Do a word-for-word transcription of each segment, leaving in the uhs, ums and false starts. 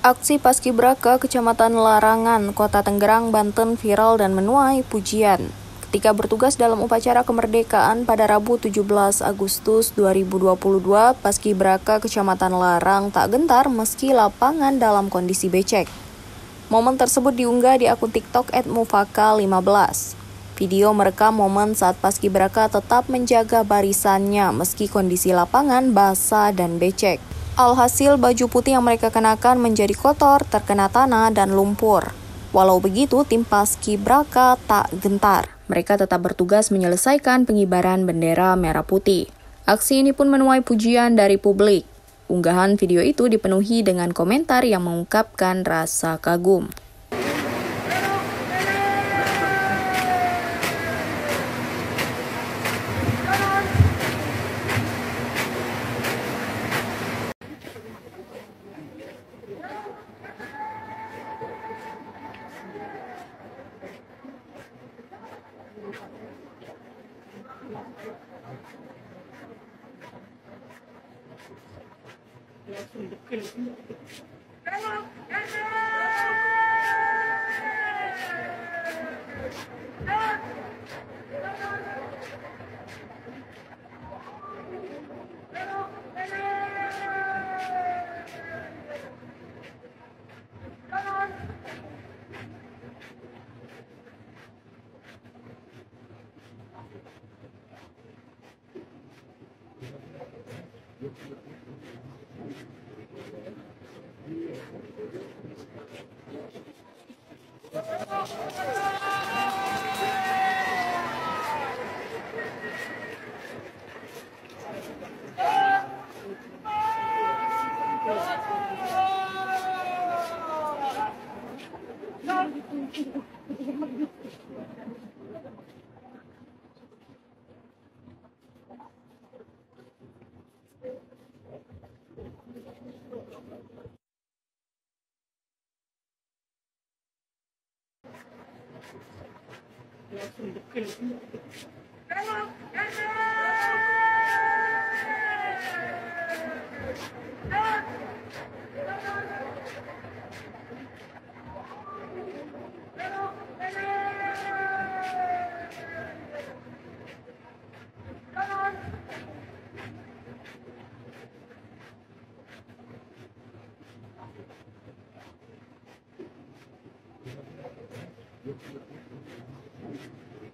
Aksi Paskibraka Kecamatan Larangan, Kota Tangerang, Banten viral dan menuai pujian. Ketika bertugas dalam upacara kemerdekaan pada Rabu tujuh belas Agustus dua ribu dua puluh dua, Paskibraka Kecamatan Larang tak gentar meski lapangan dalam kondisi becek. Momen tersebut diunggah di akun TikTok et mufaka lima belas. Video merekam momen saat Paskibraka tetap menjaga barisannya meski kondisi lapangan basah dan becek. Alhasil baju putih yang mereka kenakan menjadi kotor, terkena tanah dan lumpur. Walau begitu, tim Paskibraka tak gentar. Mereka tetap bertugas menyelesaikan pengibaran bendera merah putih. Aksi ini pun menuai pujian dari publik. Unggahan video itu dipenuhi dengan komentar yang mengungkapkan rasa kagum.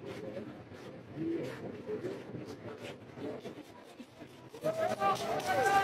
Thank you.